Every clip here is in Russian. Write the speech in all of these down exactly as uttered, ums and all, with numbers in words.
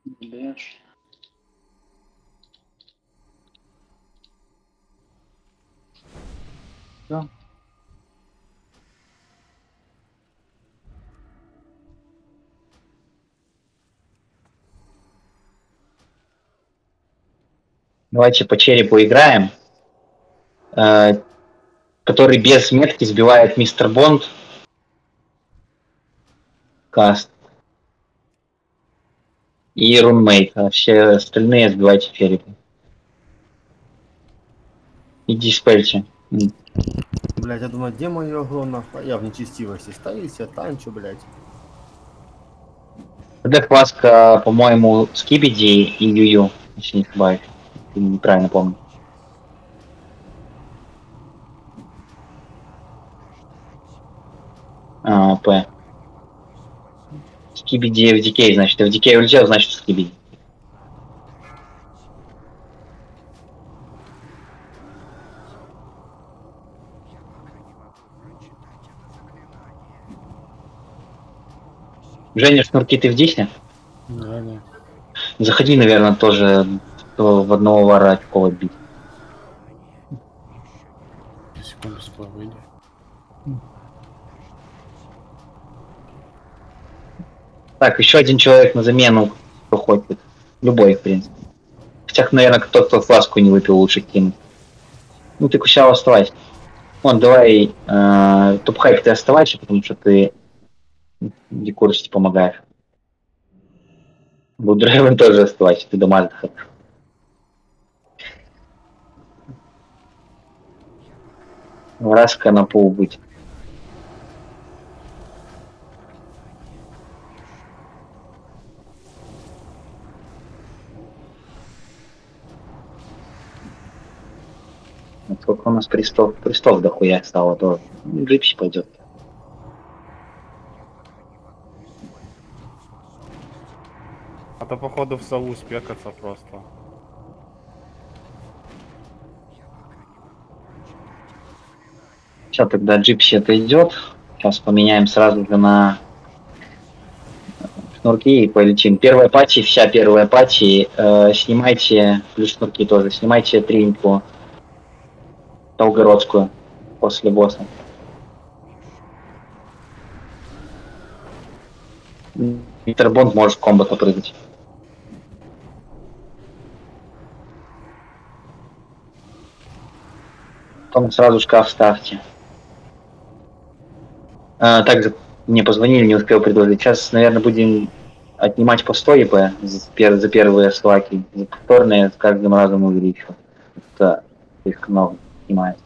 Леш. Да. Давайте по черепу играем. Э, который без метки сбивает мистер Бонд. Каст. И рунмейт. А все остальные сбивайте черепом. И диспельте. Блять, я думаю, где мое огромное? Я в нечестивости стою, себе танчу, блять. Дек Васка, по-моему, Скибиди и Юю, если не ошибаюсь. Неправильно помню. А, П. Скибиди эф ди кей, значит. эф ди кей улетел, значит Скибиди. Женя, шнурки ты в десне? Да, да. Заходи, наверное, тоже в одного вара очков бить. Секунду, сюда выйду. Так, еще один человек на замену, кто хочет. Любой, в принципе. Хотя, наверное, кто-то фласку не выпил, лучше кинуть. Ну, ты Кусяо оставайся. Вон, давай, э, топ-хайп ты оставайся, потому что ты декурсити помогаешь. Будрайвен тоже оставайся, ты дома заход. Раска на пол быть. Вот сколько у нас престов, престов дохуя стало тоже. Ну, Джипси пойдет. А то походу в сову спекаться просто. Сейчас тогда Джипси отойдет. Сейчас поменяем сразу же на шнурки и полетим. Первая пати, вся первая пати. Э, снимайте, плюс шнурки тоже, снимайте триньку Толгородскую после босса. Мистер Бонд может в комбо попрыгать. Потом сразу шкаф ставьте. А, также мне позвонили, не успел предложить. Сейчас, наверное, будем отнимать по сто ИП за, пер, за первые слаки. За повторные с каждым разом увеличиваю. Это слишком много снимает.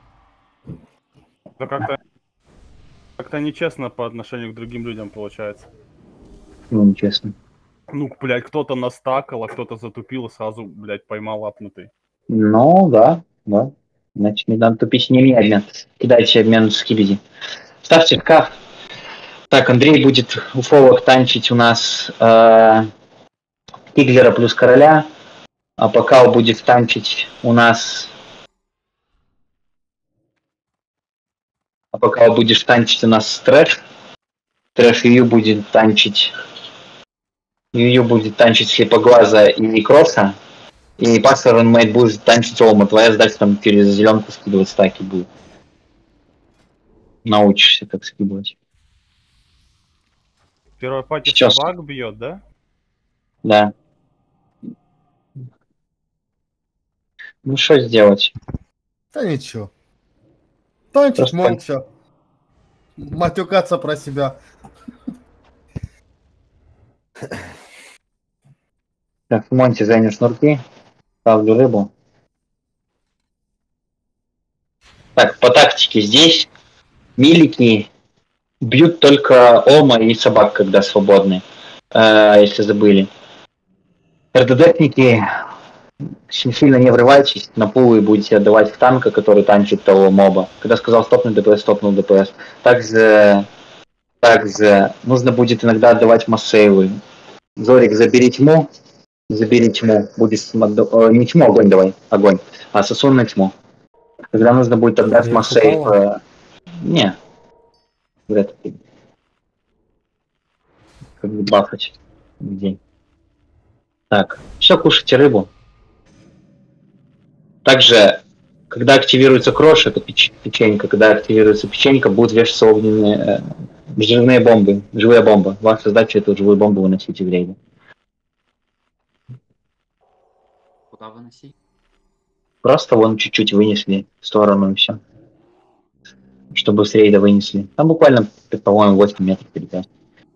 Это как-то как-то нечестно по отношению к другим людям получается. Ну, нечестно. Ну, блядь, кто-то настакал, а кто-то затупил и сразу, блядь, поймал апнутый. Ну, да, да. Значит, не надо тупить, не мне обмен. Кидайте обмен с Кибиди. Ставьте шкаф. Так, Андрей будет уфолог танчить у нас э, Тиглера плюс короля. А пока будет танчить у нас... А пока будешь танчить у нас трэш. Трэш Ю будет танчить... Ю будет танчить слепоглаза и Некроса. И пассер Рунмейт будет танчить Олма. Твоя задача там через зеленку скидывать стаки будет. Научишься, как скидывать. Первая пати Сейчас. собак бьет, да? Да. Ну что сделать? Да ничего. Танчить Просто... молча. Матюкаться про себя. Так, в Монте занят шнурки. Ставлю рыбу. Так, по тактике здесь милики бьют только Ома и собак, когда свободны. Э, если забыли. РДДшники сильно не врывайтесь на пулы и будете отдавать в танка, который танчит того моба. Когда сказал стопнуть ДПС, стопнул ДПС. Также, также нужно будет иногда отдавать массейвы. Зорик, забери тьму. Забери тьму. Будешь... Не тьму, огонь давай. Огонь. А сосун на тьму. Когда нужно будет отдать массейв... Э... Не. Вряд ли. Как бы бафать в день. Так, все, кушайте рыбу. Также, когда активируется крош, это печ печенька, когда активируется печенька, будут вешаться огненные э, жирные бомбы, живые бомбы. Ваша задача эту живую бомбу выносить в рейды. Куда выносить? Просто вон чуть-чуть вынесли в сторону и все. Чтобы с рейда вынесли. Там буквально, по-моему, восемь метров перед.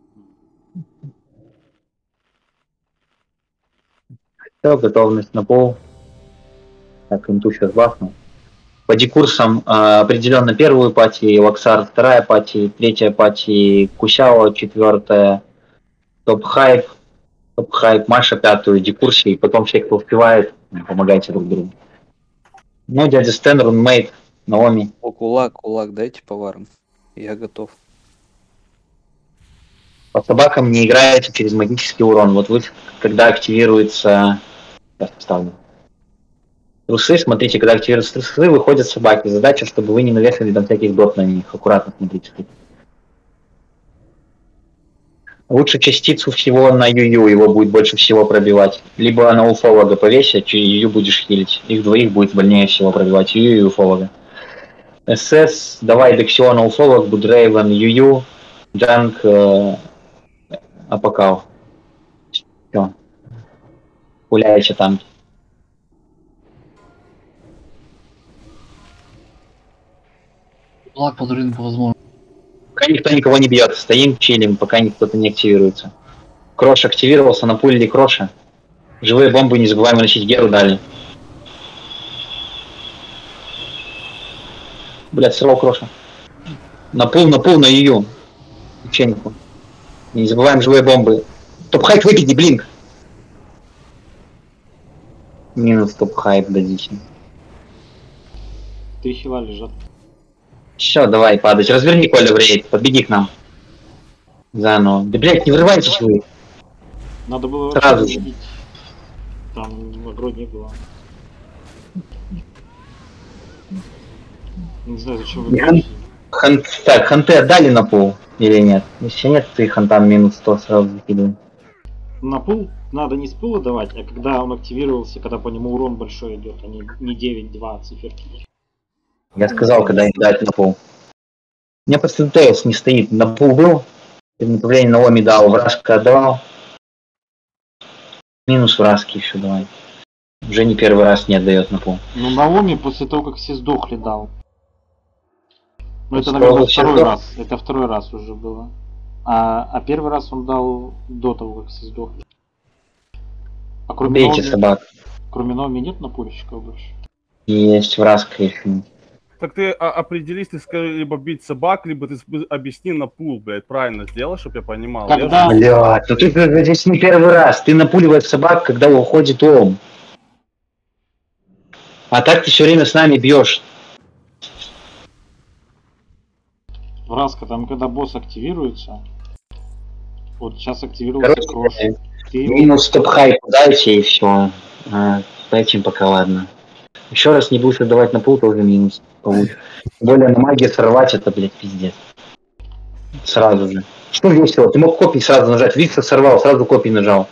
Все, готовность на пол. Так, инту сейчас бахну. По декурсам э, определенно первую пати, Лаксар вторая пати, третья пати, Кусяо четвертая, топ-хайп, топ-хайп, Маша пятую, декурсе, и потом все, кто успевает, помогайте друг другу. Ну, дядя Стэн, рунмейт, Наоми. О, кулак, кулак, дайте поваром. Я готов. По собакам не играете через магический урон. Вот вы, когда активируется... Сейчас поставлю. Трусы, смотрите, когда активируются трусы, выходят собаки. Задача, чтобы вы не навешали там всяких дот на них. Аккуратно смотрите. Лучше частицу всего на Юю, его будет больше всего пробивать. Либо на уфолога повесить, и Юю будешь хилить. Их двоих будет больнее всего пробивать, Юю и уфолога. СС, давай Дексиона, уфолог, Будрейвен, Юю, Джанг, э, Апокал. Все. Гуляете там. Лак под рынку возможно. Пока никто никого не бьет, стоим, чилим, пока кто-то не активируется. Крош активировался, напулили Кроша. Живые бомбы не забываем носить, Геру дали. Блять, сорвал Кроша. Напул, напул на Юю. Печеньку. Не забываем живые бомбы. Топ-хайп выпейте, блинк. Минус топ-хайп дадите. Три хила лежат. Все, давай падать. Разверни Коля в рейд, подбеги к нам. Заново. Да, блядь, не врывайтесь вы. Надо было сразу вообще же. убить. Там агро не было. Не знаю, зачем вы Хан... Хан... Так, ханты отдали на пол или нет? Если нет, ты хантам минус сто сразу закидывай. На пул надо не с пула давать, а когда он активировался, когда по нему урон большой идет, а не, не девять два циферки. Я сказал, когда им дать на пол. У меня просто Тейлс не стоит. На пол был, направление на Оми дал, вражка отдавал. Минус вражки еще давай. Уже не первый раз не отдает на пол. Ну Наоми после того, как все сдохли, дал. Ну это, После наверное, того, как второй все раз. Это второй раз уже было. А, а первый раз он дал до того, как все сдохли. А кроме Бейте Наоми, собак. кроме Наоми нет напульщиков больше? Есть вражка еще. Так ты а, определись, ты скажи, либо бить собак, либо ты объясни на пул, блядь, правильно сделай, чтобы я понимал. Когда... Блядь, ну ты здесь не первый раз. Ты напуливаешь собак, когда уходит ом. А так ты все время с нами бьешь. Вразка, там когда босс активируется, вот сейчас активировался Крош. Ты его... Минус топ-хайп дайте и все. А, дайте им пока, ладно. Еще раз не будешь отдавать на пул, тоже минус получишь. Тем более на магии сорвать это, блядь, пиздец. Сразу же. Что весело? Ты мог копий сразу нажать. Виктор сорвал, сразу копий нажал.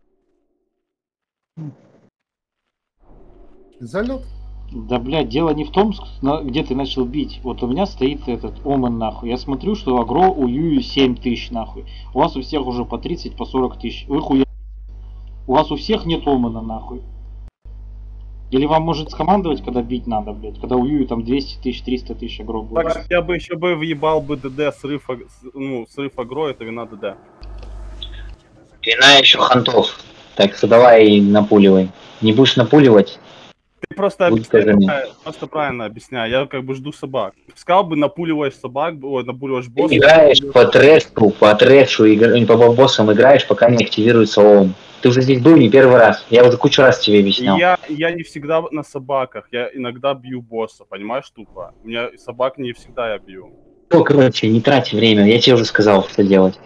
Залет. Да, блядь, дело не в том, где ты начал бить. Вот у меня стоит этот Омен, нахуй. Я смотрю, что агро у Юи семь тысяч, нахуй. У вас у всех уже по тридцать, по сорок тысяч. Вы хуя... У вас у всех нет Омена, нахуй. Или вам может скомандовать, когда бить надо, блядь? Когда у Юи там двести тысяч, триста тысяч агро будет. Так, я бы еще бы въебал бы ДД, срыв, ну, срыв агро, это вина ДД. Вина еще хантов. Так что давай напуливай. Не будешь напуливать? Ты просто, Будь объясняй, скажи правильно, просто правильно объясняй. Я как бы жду собак. Сказал бы, напуливаешь собак, ой, напуливаешь Ты босса. играешь по трэшу, по трэшу, игр... по боссам играешь, пока не активируется ом. Ты уже здесь был не первый раз. Я уже кучу раз тебе объяснял. Я, я не всегда на собаках, я иногда бью босса, понимаешь, тупо. У меня собак не всегда я бью. Ну, короче, не трать время, я тебе уже сказал, что делать.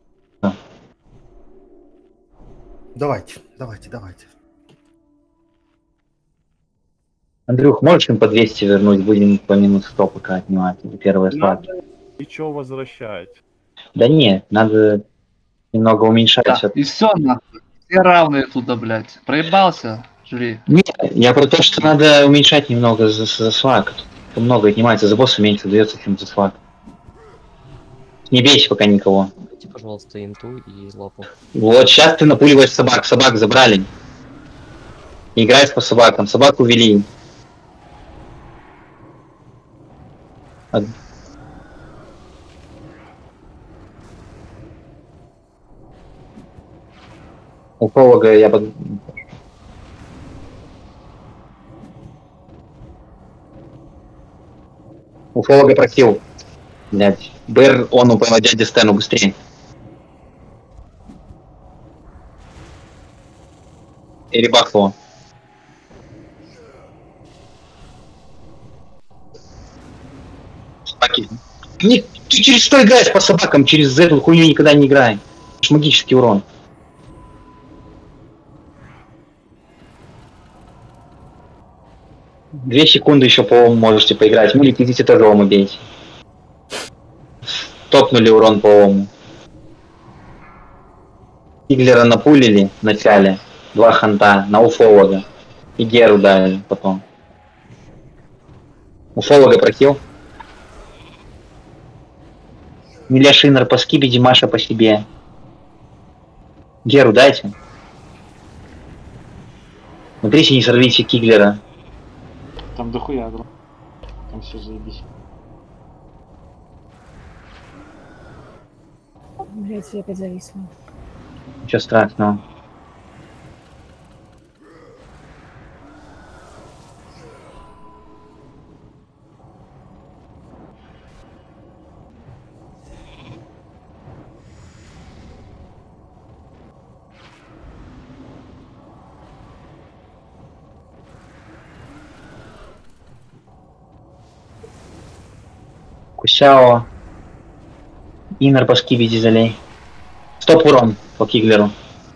Давайте, давайте, давайте. Андрюх, можешь им по двести вернуть? Будем по минус сто пока отнимать. Первые слабые. Надо и чё возвращать? Да нет, надо немного уменьшать. Да. всё. И все, нахуй. все равные туда, блядь. Проебался, жри. Нет, я про то, что надо уменьшать немного за, за свак. Тут много отнимается, за босса меньше дается, чем за свак. Не бейся пока никого. Дайте, пожалуйста, инту и лапу. Вот сейчас ты напуливаешь собак, собак забрали. Играешь по собакам, собаку вели. Од- Уфолога я под... Уфолога просил. Блять. Бэр, он упал дяде Стэну быстрее. И ребах его. Собаки. Не, ты через что играешь по собакам? Через эту хуйню никогда не играй. Это ж магический урон. Две секунды еще по ому можете поиграть. Мулик, идите тоже ому бейте. Топнули урон по ому. Иглера напулили в начале. Два ханта на уфолога. И Геру дали потом. Уфолога прохил. Миля Шинер по скибиди, Маша по себе. Геру дайте. Смотрите, не сорвите Киглера. Там дохуя агро. Там все заебись. Блять, я опять зависла. Ничего страшного. Кусяо. Инер по скибиди залей. Стоп урон по Киглеру.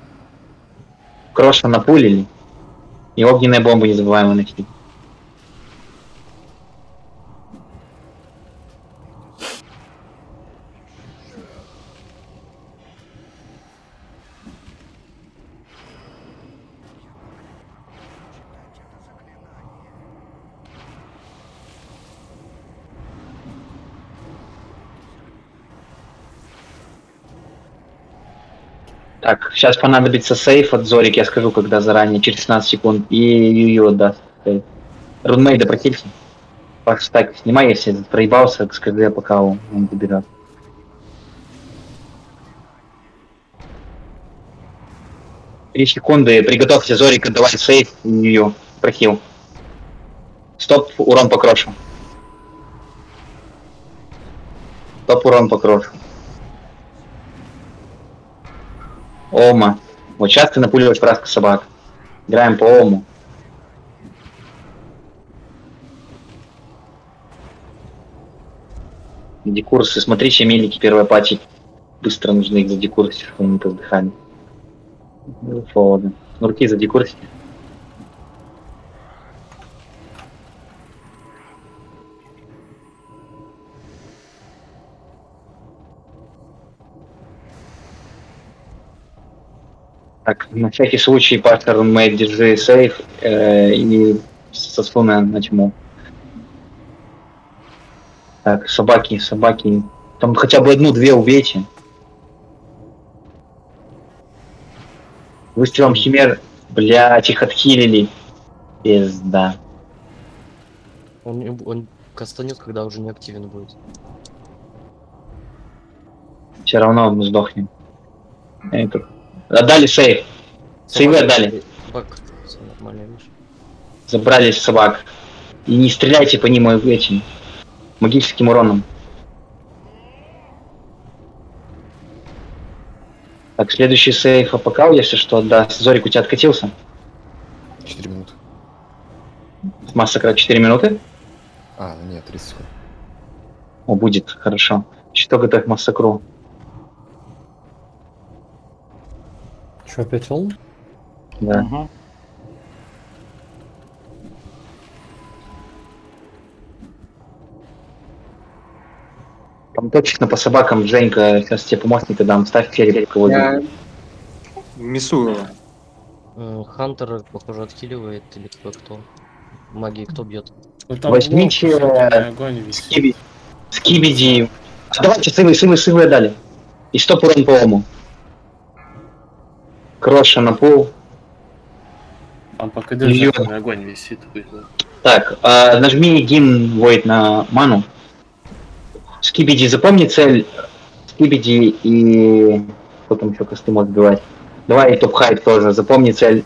Кроша напулили. И огненная бомба не забываем выносить. Так, сейчас понадобится сейф от Зорик, я скажу, когда заранее, через шестнадцать секунд, и Юю отдаст сейф. Рунмейда прокильте. Паш, так, снимай, если проебался, скажи, пока он он доберет. Три секунды, приготовьте Зорик отдавать сейф и Юю. Прохил. Стоп, урон по крошу. Стоп, урон по крошу. Ома. Вот сейчас ты напуливаешь праска собак. Играем по Ому. Декурсы. Смотрите, мелики, первая пати. Быстро нужно их задекурсить, чтобы они повздыхали. Холодно. Руки задекурсите. Так, на всякий случай, партнер рунмейт, держи сейф э, и со слона на тьму. Так, собаки, собаки. Там хотя бы одну-две убейте. Выстрелом химер. Блять, их отхилили. Пизда. Он, не- он кастанет, когда уже не активен будет. Все равно мы сдохнем. Это... Отдали сейф. Сейвы отдали. Бак, все нормально, видишь? Забрали собак. И не стреляйте по ним этим магическим уроном. Так, следующий сейф АПК, если что, да. Зорик, у тебя откатился? четыре минуты. Массакра четыре минуты? А, нет, тридцать секунд. О, будет, хорошо. Что готовь массакру? Что, опять он? Да. Угу. Там точно по собакам, Женька, сейчас тебе помощника дам, ставь ферик кого-нибудь. Я... Миссую. М, Хантер, похоже, отхиливает, или кто кто? Магии кто бьет? Ну, там Возьмите блок, э, на огонь висит. скиби... скибиди. А давайте сывы, сывы, сывы дали. И стоп урон по ому. Кроша на пол. Там пока Миллион. держит, на огонь висит. хуй знает. Так, а, нажми гимн Void на ману. Скибиди, запомни цель. Скибиди и... Кто там еще косты может сбивать? Давай и топ-хайп тоже. Запомни цель.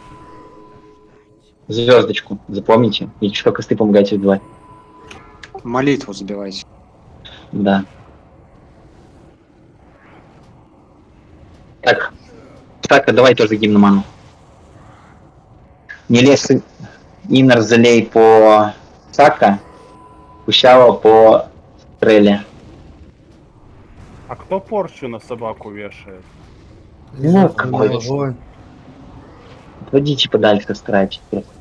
Звездочку. Запомните. И что косты помогайте сбивать. Молитву забивайте. Да. Так. Так, а давай тоже гимн на ману. Не лез Иннер залей по Сака. Кущава по Стреле. А кто порчу на собаку вешает? Ну, какой Огонь. Отводите подальше, старайтесь.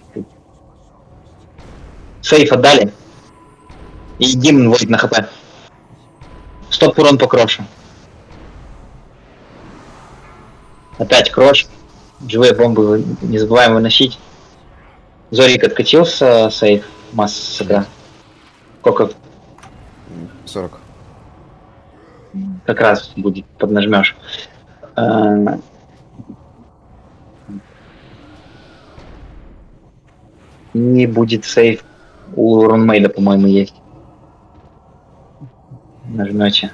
Сейф отдали. И гимн Void на хп. Стоп урон по крошу. Опять крош. Живые бомбы не забываем выносить. Зорик откатился, сейф. Масса сыгра. Сколько? сорок. Как раз будет, поднажмешь. А... Не будет сейф. У рунмейда, по-моему, есть. Нажмете.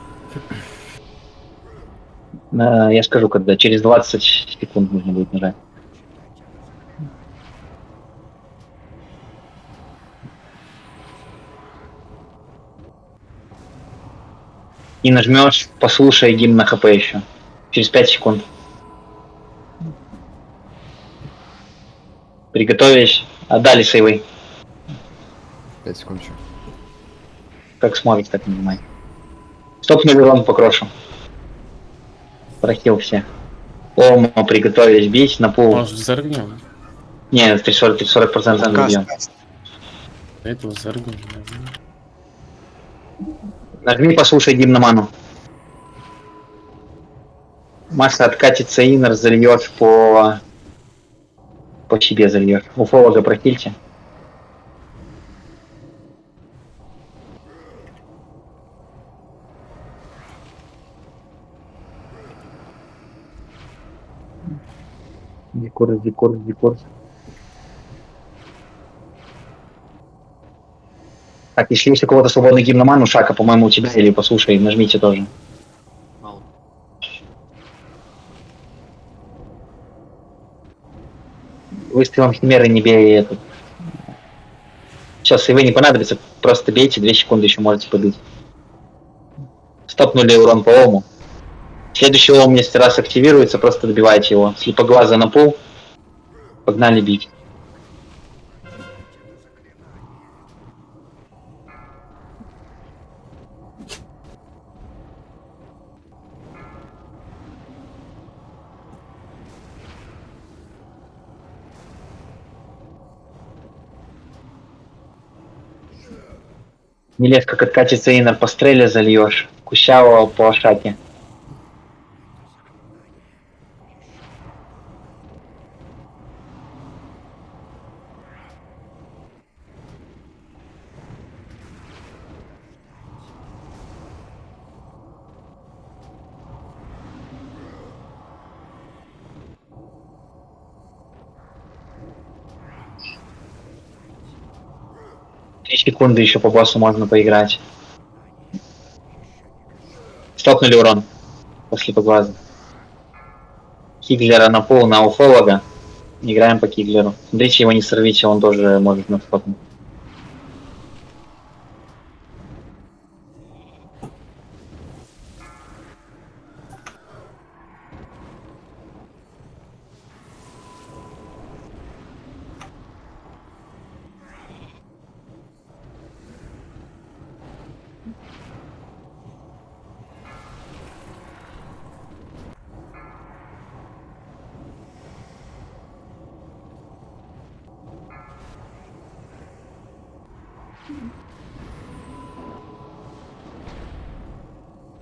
А, я скажу, когда. Через двадцать секунд нужно будет нажать. И нажмешь, послушай гимн на хп еще. Через пять секунд. Приготовились. Отдали сейвы. пять секунд еще. Как сможете, так нажимай. Стопнули урон по крошу. Прохил все. Ома, приготовились бить на пол. Может, заргнем? Не, сорок процентов забьем. Этого заргнем. Нажми, послушай гимн на ману. Масса откатится, иннер зальешь по... По себе зальешь. Уфолога прохильте. Декор, декор, декор. Так, если есть у кого-то свободный гимн на ману, Шака, по-моему, у тебя, или послушай, нажмите тоже. Мало. Выстрелом химеры не бей этот. Сейчас, и вы не понадобится, просто бейте, две секунды еще можете побить. Стопнули урон по ому. Следующий ом, если раз активируется, просто добивайте его. Слепоглаза на пол. Погнали бить. Не лез, как откатится иннер по стреле зальешь. Кущава по шаке. Три секунды еще по боссу можно поиграть. Стопнули урон после поглаза. Киглера на пол, на уфолога. Играем по Киглеру. Смотрите, его не сорвите, он тоже может нас стопнуть.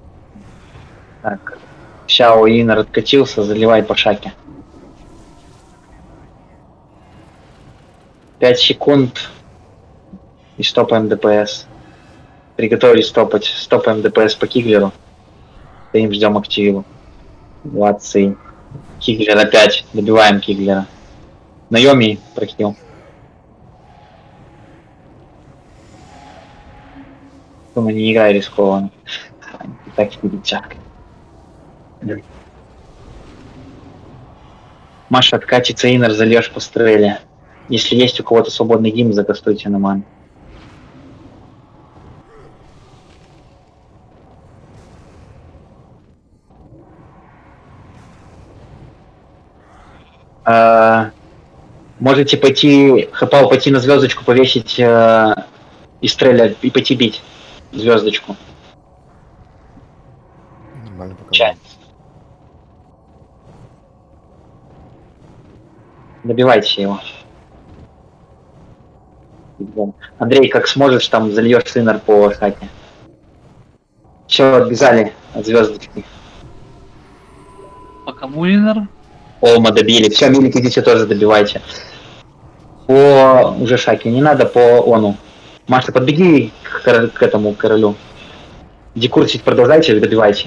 Так, Шао Иннер откатился, заливай по шаке. пять секунд. И стопаем ДПС. Приготовились стопать. Стопаем ДПС по Киглеру. Стоим, ждем активу. двадцать. Киглер опять. Добиваем Киглера. Наёми прохил. Думаю, не играй рискованно. Так чак. Маша, откатится инер, зальешь по стреле. Если есть у кого-то свободный гимн, закастуйте на ман. А, можете пойти, Хапал, пойти на звездочку, повесить а, и стрелять, и пойти бить звездочку. Нормально пока. Чай. Добивайте его. Андрей, как сможешь, там зальешь инер по шаке. Все, отбежали от звездочки. По кому инер? Олма добили. Все, милик, идите тоже добивайте. По уже шаке, не надо по ону. Маша, подбеги к, кор- к этому королю. Декурсить продолжайте, добивайте.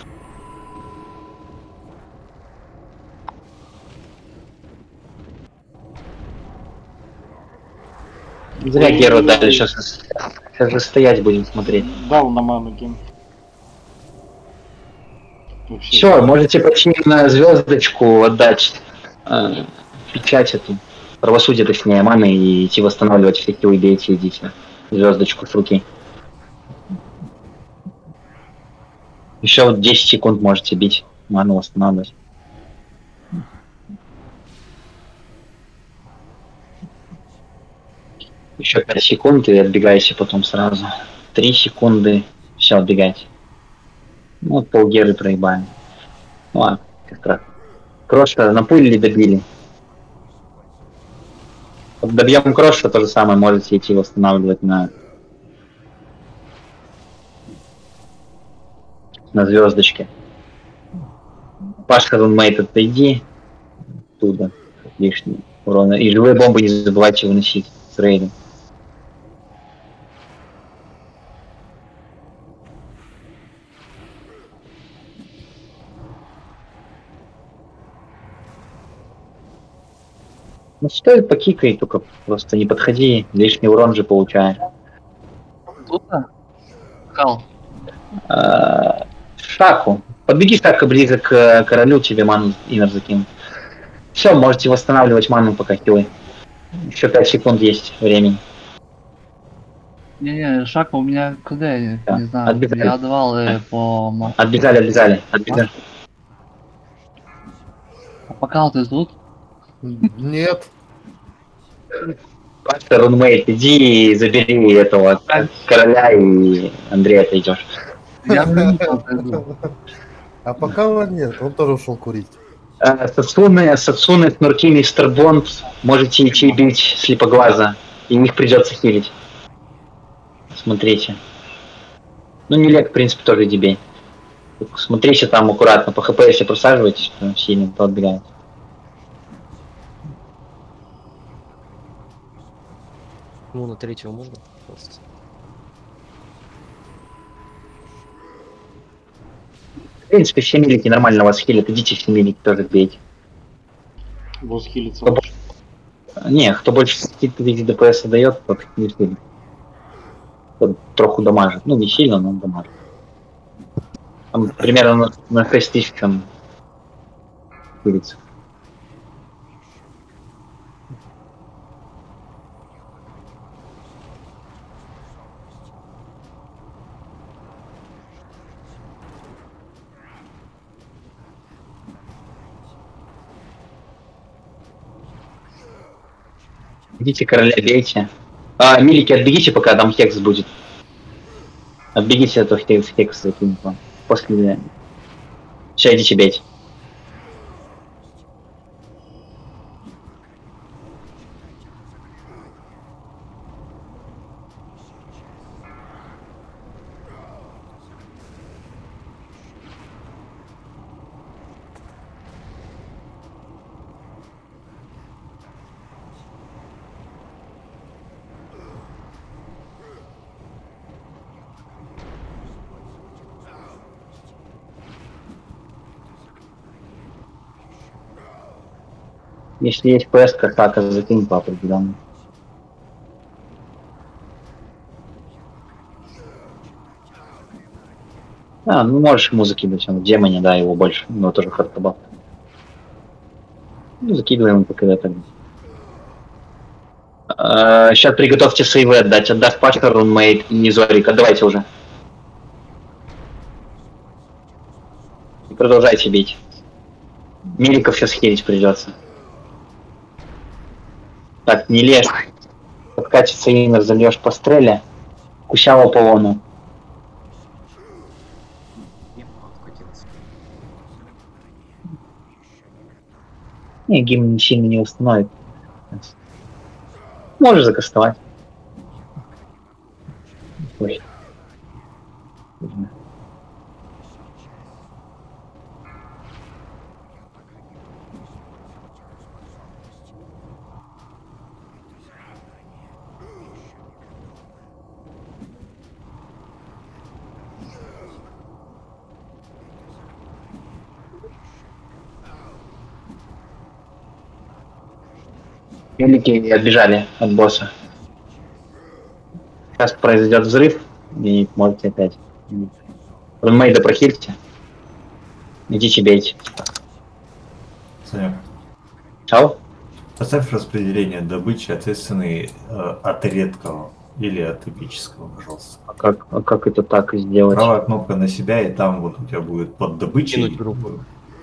Зря Геру дали, сейчас, сейчас же стоять будем смотреть. Дал на ману ген. Все, можете почти на звездочку отдать э, печать эту, правосудие точнее, маны и идти восстанавливать все киллы, бейте, идите. Звездочку с руки. Еще вот десять секунд можете бить, ману восстанавливать. Еще пять секунд и отбегайте потом сразу. три секунды, все, отбегайте. Ну, вот полгеры проебаем. Ну ладно, как раз. Кроша напылили, добили. Вот добьем Кроша, то же самое, можете идти восстанавливать на на звездочке. Пашка, рунмейт, отойди. Оттуда лишний урон. И живые бомбы не забывайте выносить с рейдом. Ну стоит покикай, только просто не подходи, лишний урон же получаешь. Тут-то? Хал. А, Шаку. Подбеги Шака ближе к королю, тебе ману инер закинут. Все, можете восстанавливать ману пока хилы. Еще пять секунд есть времени. Не-не, Шака у меня куда, я Да, не знаю. отбегали. Я отдавал э, по... ма- Отбежали, отбежали, отбежали. А пока вот тут. Нет. Паша, рунмейт, иди и забери этого короля, и Андрей отойдешь. Я приду. А пока он нет, он тоже ушел курить. А, Сацуны, Сацуны, Снурки, Мистер Бонд, можете идти бить слепоглаза, и их придется хилить. Смотрите. Ну, Милек, в принципе, тоже иди бей. Смотрите там аккуратно, по хп, если просаживаетесь, то сильно, то отбегаете. Ну, на третьего можно? Просто. В принципе, все милики нормально вас хилят, идите все милики тоже бейте. Босс хилится. Кто больше- Не, кто больше какие-то ДПС дает, тот не хилит. Тот троху дамажит. Ну, не сильно, но дамажит. Там примерно на, на шесть тысяч там хилится. Идите короля бейте. А, милики, отбегите, пока там хекс будет. Отбегите, а то хекс, хекс закинет вам. После... Все, идите бейте. Если есть пэ эс, как так, закинь по определенному. А, ну можешь ему закидывать, он в демоне, да, его больше, но тоже хардкабал. Ну, закидываем ему пока это. Сейчас приготовьте сейвы отдать. Отдаст пачка, рунмейт и Зорик. Отдавайте уже. И продолжайте бить. Миликов сейчас херить придется. Так, не лезь. Подкатится инер, зальешь по стреле. Кусява по лону. Не, гимн не сильно не установит. Можешь закастовать. Ой. Великие отбежали от босса. Сейчас произойдет взрыв, и можете опять. Рунмейда прохильте. Идите бейте. Санек, Чау? поставь распределение добычи ответственный э, от редкого или от эпического, пожалуйста. А как, а как это так сделать? Правая кнопка на себя, и там вот у тебя будет под добычей. Кинуть группу.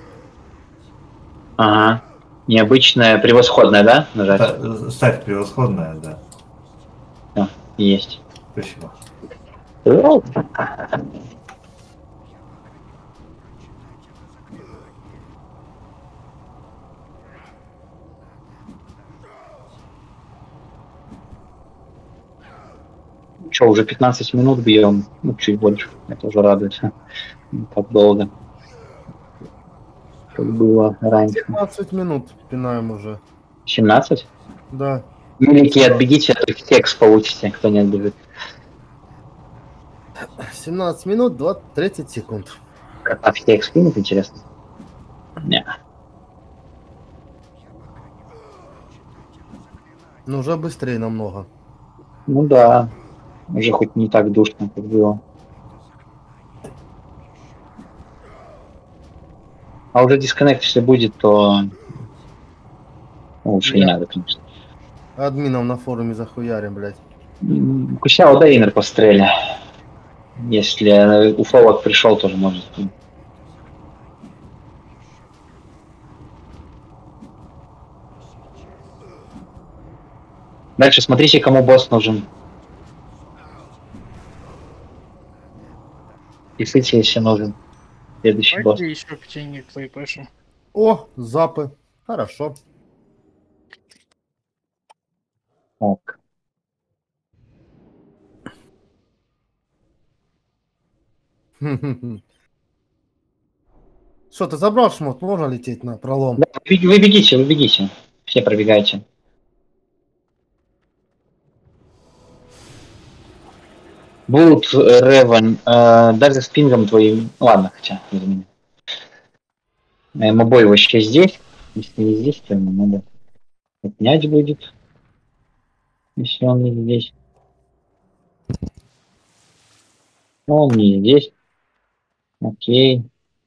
Ага. Необычная, превосходная, да? Нажать? Та- ставь превосходное, да. Да, есть. Спасибо. Че, уже пятнадцать минут бьем? Ну, чуть больше. Это уже радует. Не так долго. Как было раньше. семнадцать минут пинаем уже. семнадцать? Да. Велики, отбегите, а то текст получите, кто не отбежит. семнадцать минут, двадцать, тридцать секунд. А в текст кинет, интересно? Не. Ну, уже быстрее намного. Ну да. Уже хоть не так душно, как было. А уже дисконнект, если будет, то лучше не Да. надо, конечно. Админов на форуме захуярим, блядь. Кусяо да инер по стреле. Если уфолог пришел, тоже может. Дальше смотрите, кому босс нужен. Пишите, если нужен. Следующий босс. еще птенник твои пэши. О, запы. Хорошо. Так. Что, ты забрал шмот? Можно лететь на пролом? Да, вы, вы бегите, вы бегите. Все пробегайте. Будут Ревен, э, даже с пингом твоим. Ладно, хотя, извини. Э, Мобой вообще здесь. Если не здесь, то ему надо отнять будет. Если он не здесь. Он не здесь. Окей.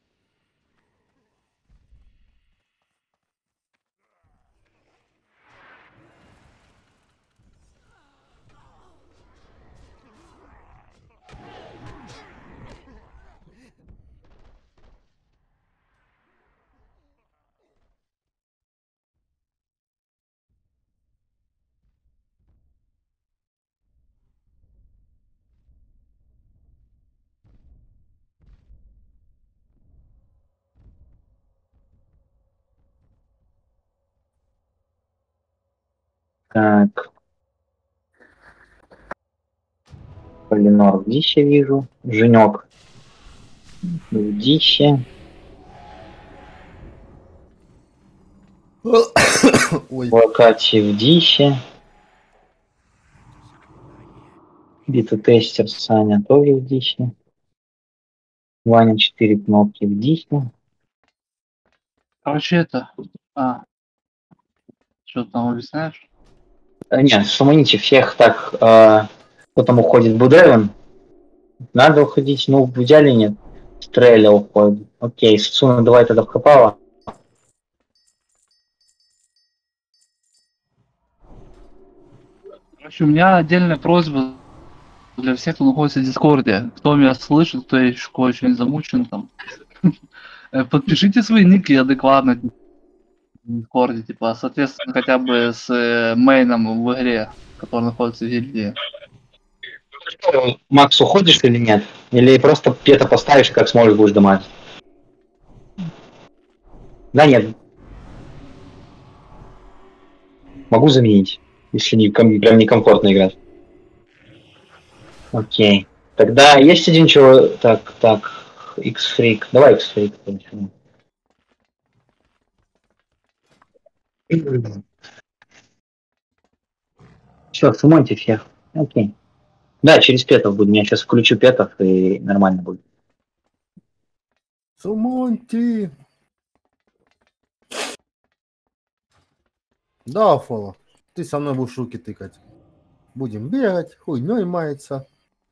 Так. Полинор в дище вижу. Женек в дище. Ой. Локати в дище. Бета-тестер Саня тоже в дище. Ваня четыре кнопки в дище. Короче, это... А, Что ты там объясняешь? Э, Нет, суманите всех так, э, кто там уходит, Будевин. Надо уходить, ну, в идеале нет. Стреля уходит. Окей, Сацуна, давай тогда в Капала. Короче, у меня отдельная просьба для всех, кто находится в Дискорде. Кто меня слышит, кто еще очень замучен там. Э, Подпишите свои ники адекватно в Дискорде, типа, соответственно, хотя бы с э, мейном в игре, который находится в гильдии. Что, Макс, уходишь или нет? Или просто пета поставишь, как сможешь, будешь дамажить? Да, нет. Могу заменить, если не, ком- прям некомфортно играть. Окей. Тогда есть один чего... Так, так. X-Freak. Давай X-Freak. Все, сумоньте всех. Окей. Да, через петов будет. Я сейчас включу петов и нормально будет. Сумонти. Да, Фола. Ты со мной будешь руки тыкать. Будем бегать, хуйней мается.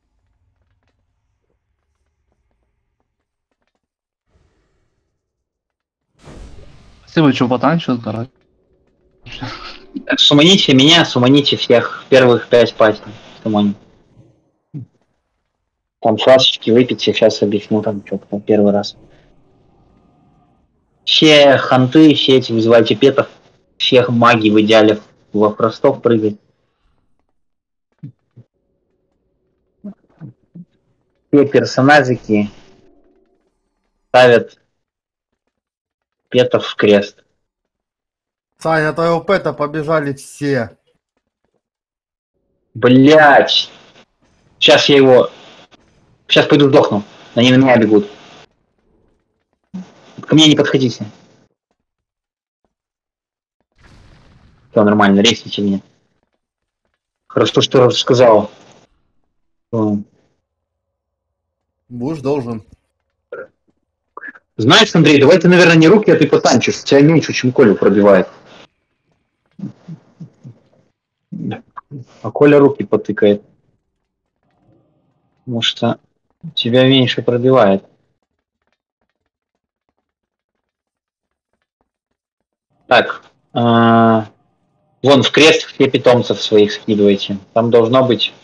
Спасибо, что потанчил, короче. Так, суманите меня, суманите всех. Первых пять пати. Сумани. Там фласочки выпейте, сейчас объясню там что-то первый раз. Все ханты, все эти вызывайте петов, всех магий в идеале во простов прыгать. Все персонажики ставят петов в крест. Саня, твоего пэта побежали все. Блять. Сейчас я его... Сейчас пойду сдохну. Они на меня бегут. Ко мне не подходите. Все нормально, рейсните меня. Хорошо, что сказал. Будешь должен. Знаешь, Андрей, давай ты, наверное, не руки, а ты потанчишь. Тебя меньше, чем Колю пробивает. А Коля руки потыкает. Потому что тебя меньше пробивает. Так. А, вон в крест все питомцев своих скидывайте. Там должно быть...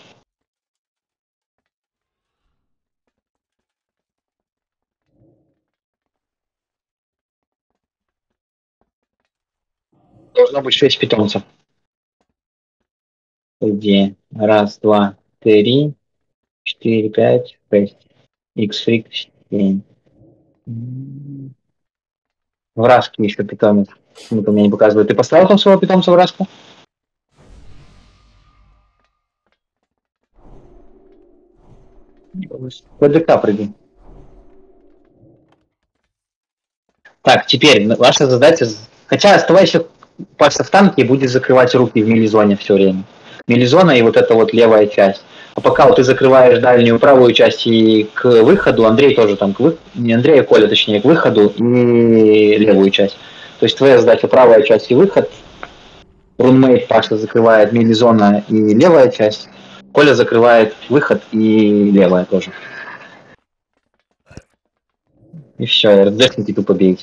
Должно быть шесть питомцев. Где? Раз, два, три, четыре, пять, шесть. X-Freak семь. В Раске еще питомец. Ну-ка, меня не показывает. Ты поставил там своего питомца в Раску? По ДК прыгай. Так, теперь ваша задача... Хотя оставайся, Паша, в танке и будешь закрывать руки в милизоне все время. Милизона и вот эта вот левая часть. А пока вот ты закрываешь дальнюю правую часть и к выходу, Андрей тоже там к выходу, не Андрей, а Коля, точнее, к выходу и левую часть. То есть твоя задача правая часть и выход. Рунмейт Паша закрывает милизона и левая часть. Коля закрывает выход и левая тоже. И все, РДшники тупо бейте.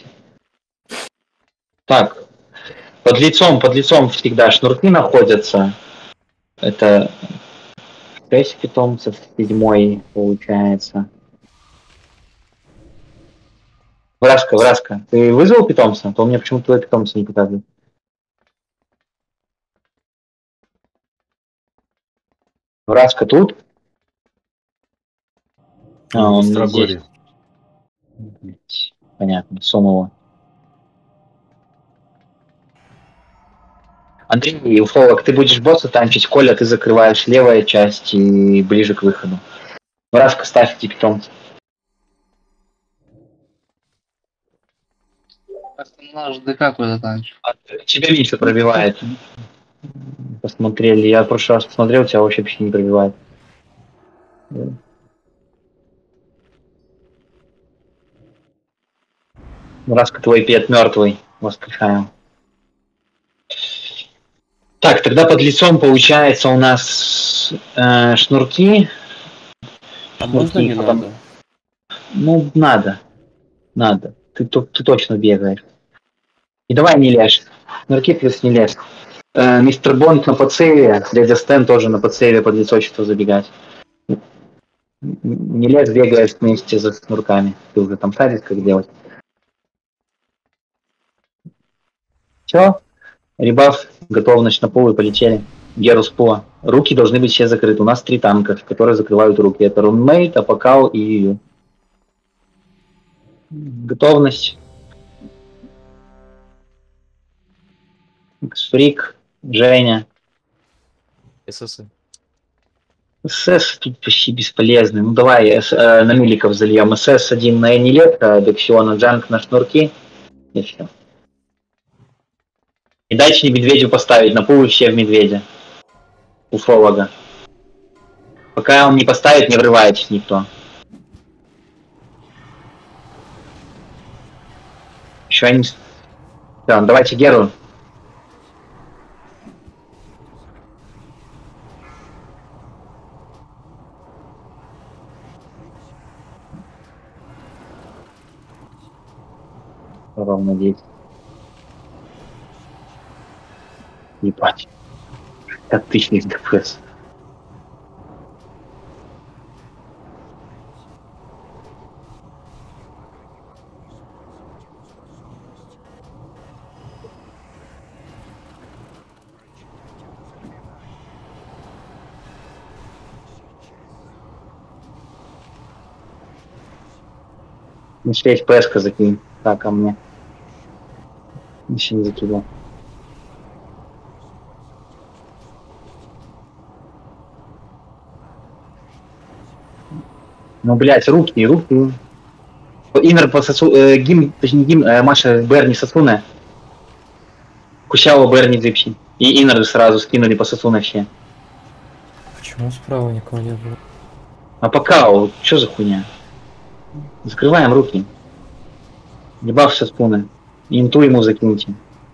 Так, под лицом, под лицом всегда шнурки находятся. Это шесть питомцев, седьмой получается. Вражка, Вражка, ты вызвал питомца? А то у меня почему-то твой питомца не показывает. Вражка тут? А, он не здесь. Понятно, Сомова. Андрей, уфолог, ты будешь босса танчить, Коля, ты закрываешь левая часть и ближе к выходу. Вражка, ставьте питомца. Наш ДК какой-то танчик. А, тебя меньше пробивает. Посмотрели, я в прошлый раз посмотрел, тебя вообще вообще не пробивает. Вражка, твой пет мертвый. Воскрешаем. Так, тогда под лицом получается у нас э, шнурки. А можно не потом- надо? Ну, надо. Надо. Ты, ту- ты точно бегаешь. И давай не лезь. Шнурки плюс не лезь. Э, мистер Бонд на подсейве, дядя Стэн тоже на подсейве под лицо что забегать. Н- Не лезь, бегаешь вместе за шнурками. Ты уже там шаришь, как делать. Все. Ребаф, готовность на пол и полетели. Герус По. Руки должны быть все закрыты. У нас три танка, которые закрывают руки. Это Рунмейт, Апокал и Ю. Готовность. Фрик, Женя. СС. СС тут почти бесполезный. Ну давай э, на миликов зальем. СС один на Энилет, а Дексиона Джанк на шнурки. И все. И дайте медведю поставить на пул и все в медведя. Уфолога. Пока он не поставит, не врывайтесь никто. Еще они... Да, давайте Геру. Ровно десять. Ебать. шестьдесят тысяч ДПС. Не шесть ПС-ка закинь. Так, а мне. Еще не закидал. Ну, блядь, руки, руки. Инер по сосу... Э, гим, точнее, гим, э, Маша Берни Сосуна. Кущава Берни Дзипси. И Инер сразу скинули по Сосуна все. Почему справа никого не было? А пока, что за хуйня? Закрываем руки. Дебаф со спуны. Инту ему закиньте.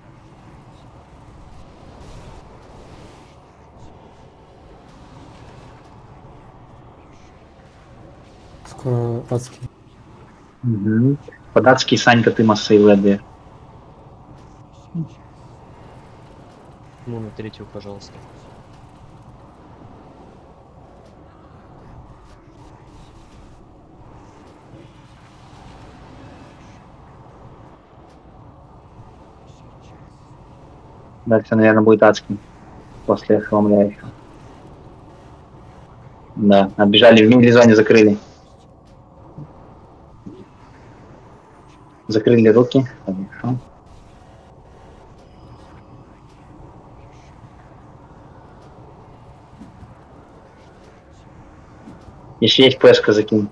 Скоро адский. Угу. Податский Санька ты масса и ЛД. Ну, на третью, пожалуйста. Дальше, наверное, будет адский. После охламляющего. Да, отбежали в мини-зоне, закрыли. Закрыли руки. Хорошо. Если есть ПС-ка, закинь.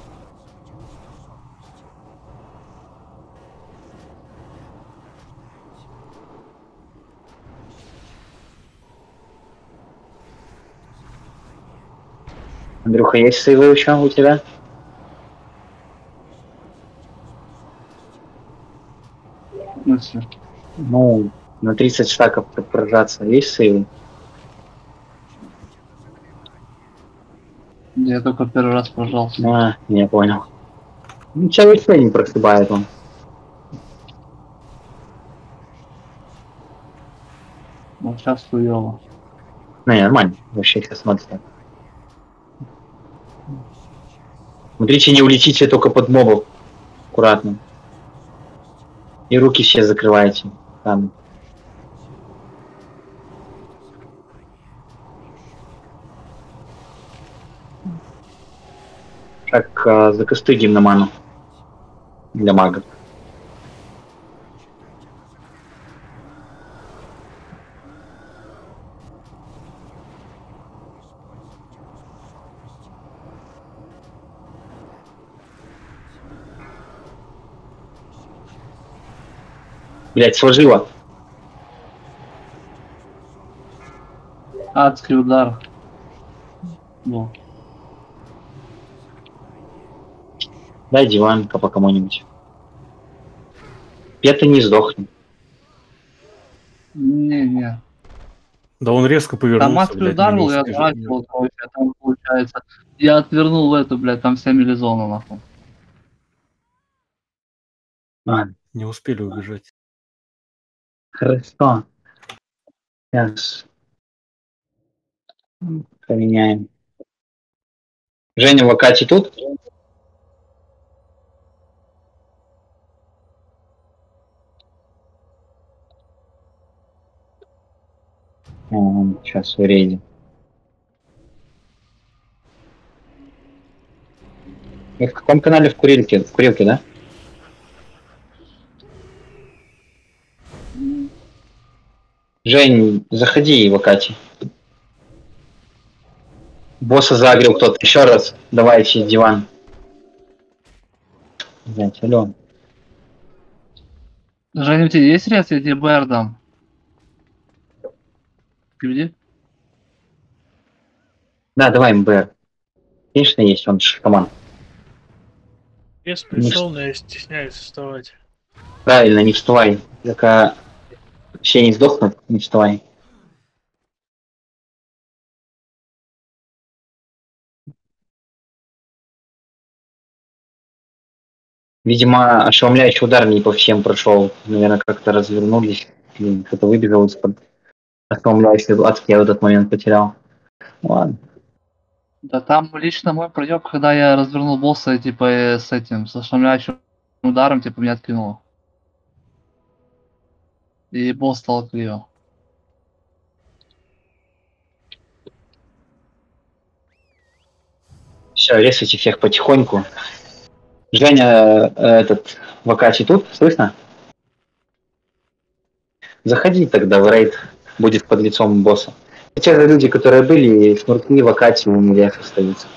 Андрюха, есть сейвы еще у тебя? Ну, все. Ну, на тридцать стаков прожаться. Есть сейвы? Я только первый раз пожался. А, я понял. Ну, человек вообще не просыпает он. Ну, сейчас хуёво. Не, нормально. Вообще сейчас смотрите. Смотрите, не улетите только под мобов. Аккуратно. И руки все закрывайте. Там. Так, а, закостыгим на ману. Для магов. Блять, сложила. Адский удар. Ну. Дай диванка по кому-нибудь. Пета не сдохнет. Не-не. Да он резко повернулся, Там маски блядь, ударил, на я низкий же. отвратил, короче, а там получается. Я отвернул в эту, блядь, там вся милизона, нахуй. Ладно, Не успели убежать. хорошо. Сейчас поменяем. Женя, Вакати тут? Сейчас в рейде. Вы в каком канале в курилке? В курилке, да? Жень, заходи, Вакати. Босса загрел кто-то. Еще раз. Давай, сесть диван. Блять, алло. Женя, у тебя есть рез? Я тебе БР дам. Где? Да, давай, МБР. Конечно, есть, он же команд. Вес пришел, но я стесняюсь вставать. Правильно, не вставай. Пока все не сдохнут, не вставай. Видимо, ошеломляющий удар не по всем прошел. Наверное, как-то развернулись. Блин, кто-то выбежал из-под ошеломляющей адски, я в этот момент потерял. Ладно. Да там лично мой проеб, когда я развернул босса, типа, э, с этим, с ошеломляющим ударом, типа, меня откинуло. И босс стал криво. Все, резайте всех потихоньку. Женя, этот, Вакати тут, слышно? Заходи тогда в рейд, будет под лицом босса. Те же люди, которые были, шнурки, Вакати, у меня остаются.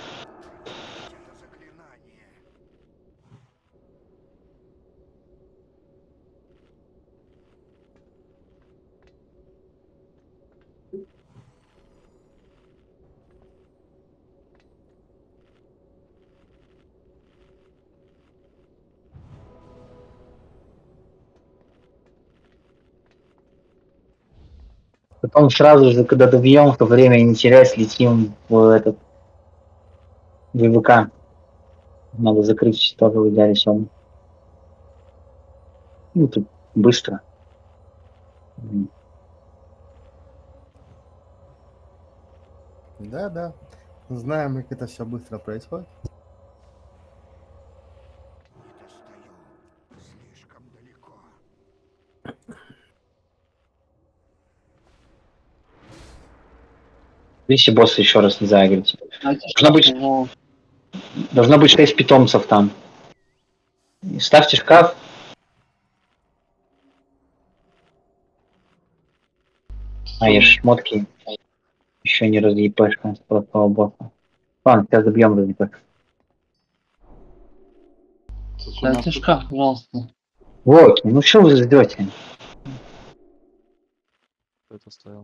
Потом сразу же, когда добьем, в то время не терять, летим в этот в ВВК. Надо закрыть тоже в идеале сегодня. Ну, тут быстро. Да, да. Знаем, как это все быстро происходит. Если босса еще раз не загрите. Должно быть, должно быть шесть питомцев там. Ставьте шкаф. А, я шмотки. Еще не разъебашка с простого босса. Ладно, сейчас добьем разъебашку. Дайте шкаф, пожалуйста. Вот, ну что вы ждете? Кто это стоял?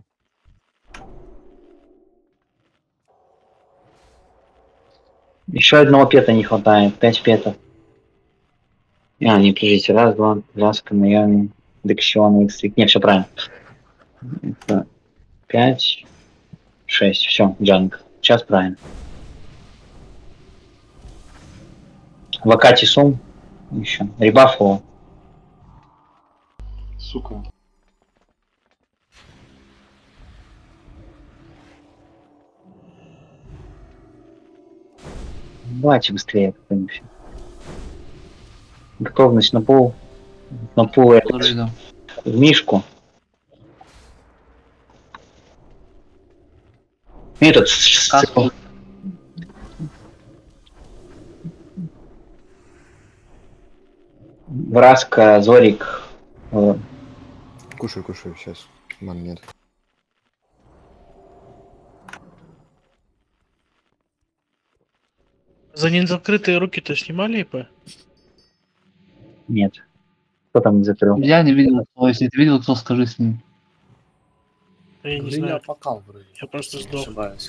Еще одного пета не хватает. Пять петов. А, не, подождите. Раз, два, Ласка, Майами, Дексион, Икстрик. Не, все правильно. Это пять, шесть. Все, Джанг. Сейчас правильно. Вакати Сум. Еще. Рибафо. Сука. Давайте быстрее кто-нибудь. Готовность на пол. На пол этот. В мишку. Этот. Враска, Зорик. Кушаю, кушаю, сейчас. Ман нет. За незакрытые руки-то снимали ИП? Нет. Кто там не закрыл? Я не видел, кто, если ты видел, кто, скажи с ним. Я не знаю. Покал вроде. Я просто сдох.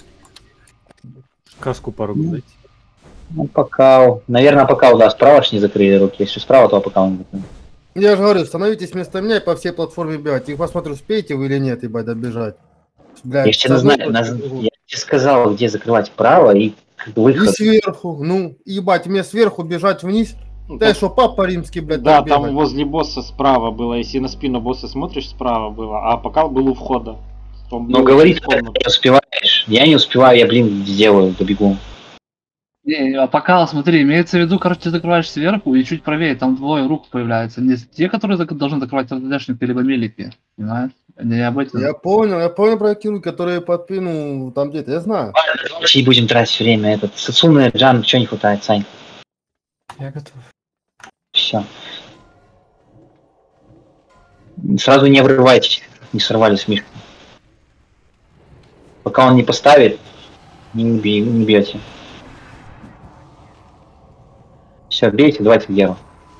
Каску пару дайте. Ну, покал. Наверное, покал, да, справа ж не закрыли руки. Если справа, то покал не закрыли. Я же говорю, становитесь вместо меня и по всей платформе бегать. И посмотрю, успеете вы или нет, ебать, добежать. блядь. Я ж тебе с одной знаю, наж- точки в другую. я тебе сказал, где закрывать право и И выход. сверху, ну, ебать, мне сверху бежать вниз. Ну, Да так- что, папа римский, блядь, Да, так там бегать. возле босса справа было. Если на спину босса смотришь, справа было, а пока был у входа. Он Но был говорит, через что ты комнату. не успеваешь. Я не успеваю, я, блин, сделаю, добегу. Не, а пока, смотри, имеется в виду, короче, ты закрываешь сверху и чуть правее, там двое рук появляются. Не те, которые зак- должны закрывать РДДшники, либо мелики, понимаешь? Не об этом. Я понял, я понял про эти руки, которые подпину там где-то, я знаю. Давайте не будем тратить время. Этот Сацуна, Джан, чего не хватает, Сань? Я готов. Все. Сразу не врывайтесь, не сорвали с Мишкой. Пока он не поставит, не, не, бей- не бьете. Все, бейте, давайте Геру.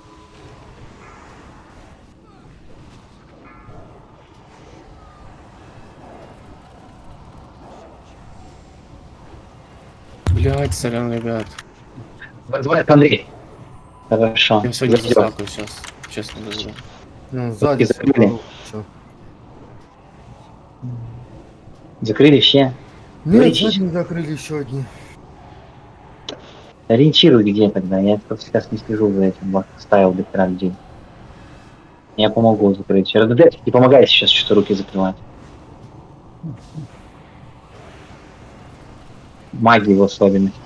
Блять, сорян, ребят. Давай, Андрей. Хорошо. Я сегодня Зайдёт. заплакаю сейчас, честно говорю. Ну, сзади Руки закрыли. всё. Всё. Закрыли все. Нет, Говорите. сзади не закрыли еще одни. Ориентируй где тогда. Я просто сейчас не слежу за этим. Вас ставил до хера людей. Я помогу закрыть. РДД, не помогайте сейчас что-то руки закрывать. Магии в особенности.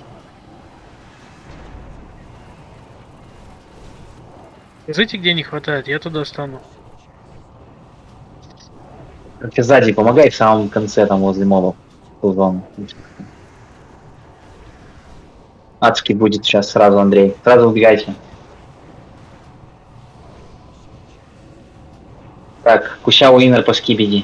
Скажите, где не хватает, я туда стану. Короче, сзади помогай в самом конце, там возле мобов. Зоны. Адский будет сейчас сразу, Андрей. Сразу убегайте. Так, Кущаву Инер по скибиди.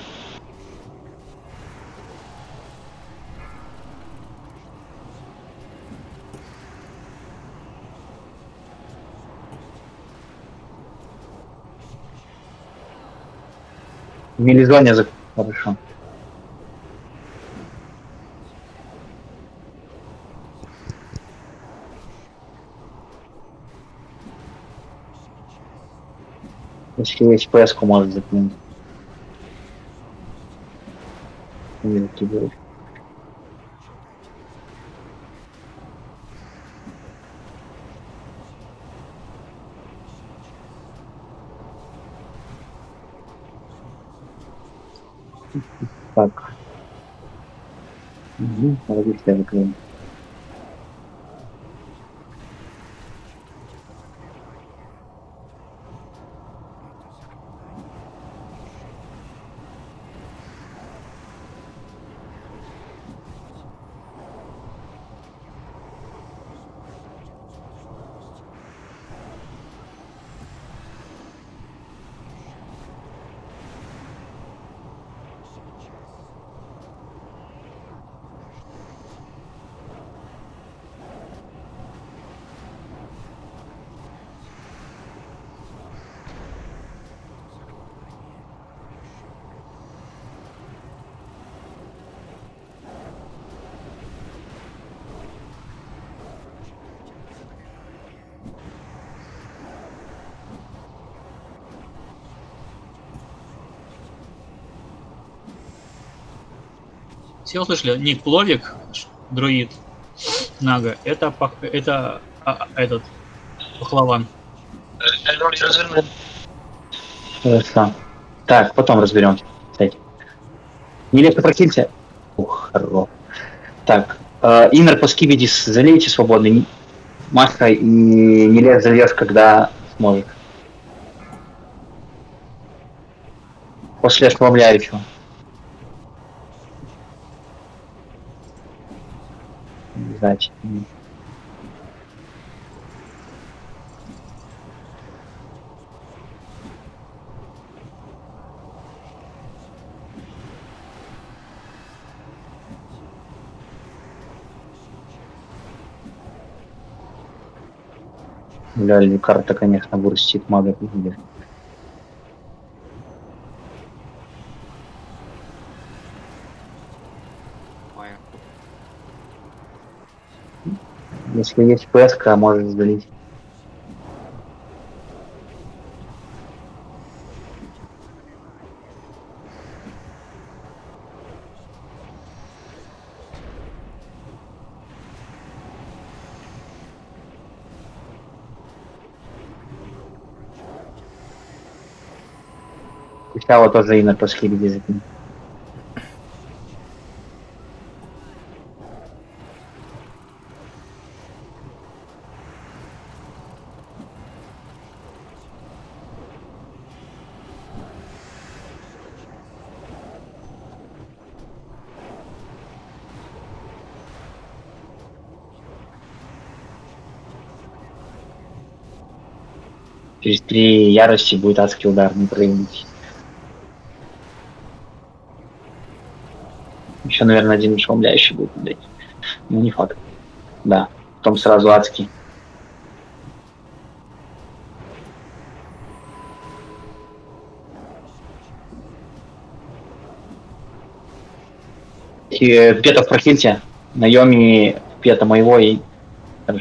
В милизоне за... Хорошо. Если есть ПС-ку, может закинуть. Вилки берут. Так. Угу, родители закрыли. Все услышали? Ник Пловик, друид, Нага. Это, пах... это а, этот пахлаван. Хорошо. Так, потом разберемся. Кстати. Нелепо прокиньте. Ух, хорош. Так, э, Иннер по скибиди залейте свободный. Маска и Нелеп зальешь, когда сможет. После ошеломляющего. Значит. Бля, карта, конечно, вырастет мага. Если есть ПСК, можешь сдалить. Сначала тоже Инна пошли где закинуть. Через три ярости будет адский удар, не прыгнуть. Еще, наверное, один ошеломляющий будет, блядь. Ну, не факт. Да. Потом сразу адский. И Пета в прохильте. Наеми Пета моего и... Хорошо.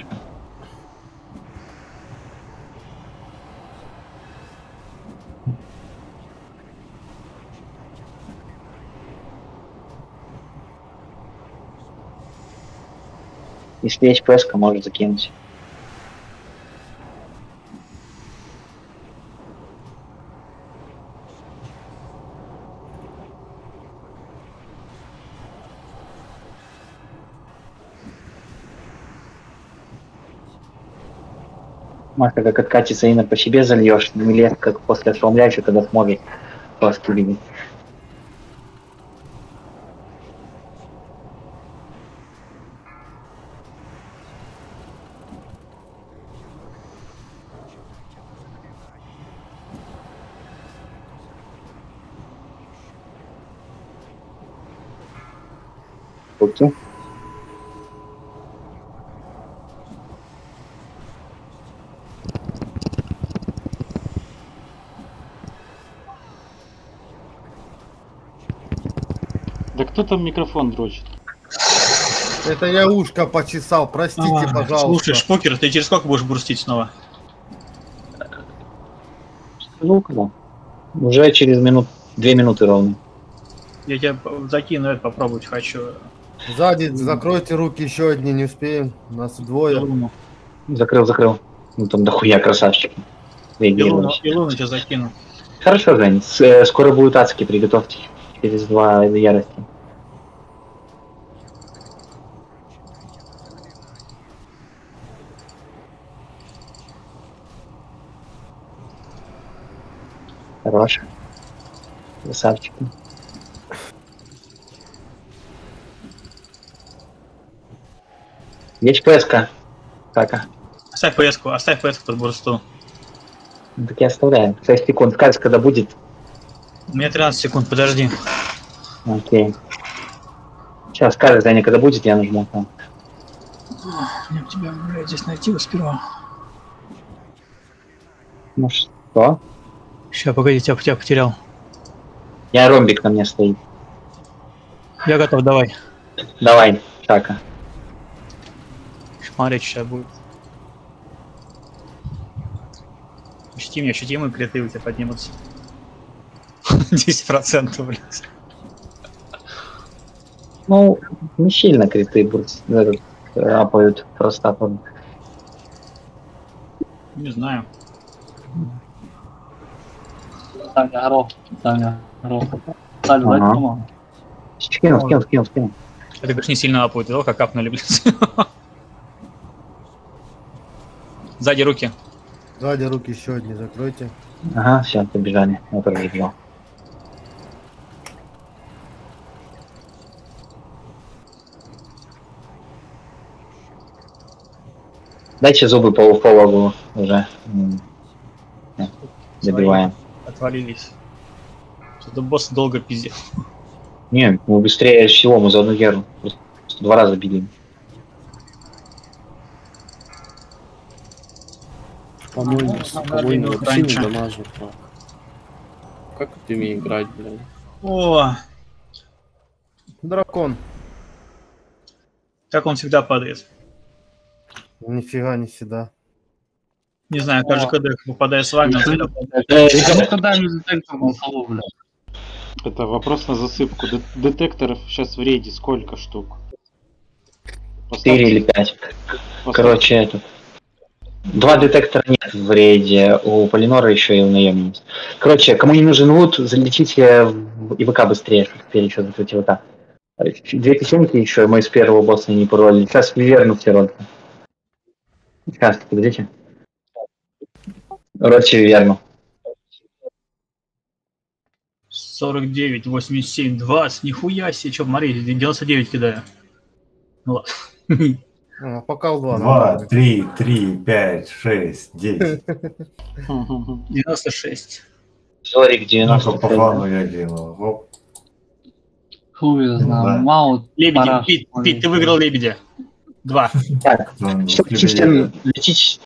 Если есть песка, может закинуть. Маска, как откатится Инна по себе зальешь, милет, как после ошеломляющего, когда сможет просто убить. Окей. Да кто там микрофон дрочит? Это я ушко почесал, простите, А, пожалуйста. Слушай, Шпокер, ты через сколько будешь бурстить снова? Ну, когда? Уже через минут, две минуты ровно. Я тебя закину, это попробовать хочу. Сзади закройте руки, еще одни, не успеем. Нас двое. Закрыл, закрыл. Ну там дохуя красавчики. Илуну, Илуну тебя закину. Хорошо, Жень. С, э, скоро будут адские, приготовьте. Через два ярости. Хорошо. Красавчики. Есть ПСК. Так. Оставь ПСку, оставь ПСку под бурсту. Ну, так я оставляю. шесть секунд. Скажешь, когда будет. У меня тринадцать секунд, подожди. Окей. Сейчас скажешь, Даня, когда будет, я нажму. Там. Мне тебя, блядь, здесь найти его сперва. Ну что? Сейчас, погоди, тебя, тебя потерял. Я ромбик на мне стоит. Я готов, давай. Давай, Шака. Смотреть сейчас будет. Ощутимые, ощутимые криты у тебя поднимутся. десять процентов, блядь. Ну, не сильно криты будут рапают просто. Не знаю. Таня, Аро, Таня, Аро. Таня, дай Ага. помогу. Скинул, скинул, скинул, скинул. Это, конечно, не сильно апают, видел, как капнули, блядь. Сзади руки. Сзади руки еще одни закройте. Ага, все, побежали. Я тоже видел. Дайте зубы по уфологу уже. М. Да, забиваем. Отвалились. Что-то босс долго пиздел. Не, мы быстрее всего, мы за одну геру. Просто два раза били. По-моему, Ну, по-моему, надо вообще не раньше. дамажу. Как ты мне играть, блядь? О, Дракон. как он всегда падает. Нифига не всегда. Не знаю, каждый, когда попадаю с вами, он всегда падает. Ну, когда не детектор на столу, блядь. Это вопрос на засыпку. Де- детекторов сейчас в рейде сколько штук? Четыре или пять. Поставьте- Короче, этот. Два детектора нет в рейде, у Полинора еще и у Наеми есть. Короче, кому не нужен лут, залетите в ИВК быстрее, чтобы теперь еще закрыть ИВК. Две песенки еще, мы из первого босса не паролили. Сейчас верну все роды. Сейчас, подождите. Рочи верну. сорок девять, восемьдесят семь, двадцать, нихуя себе, что, смотри, девяносто девять кидаю. Ну ладно. А, пока в два. Два, три, три, пять, шесть, девять. девяносто шесть. Зорик девяносто. Ну, по фану я гинул. Оп. Хуй я знаю, да. мало. Лебеди, Пит, Пит, ты выиграл лебедя. Два. Так, все, летите,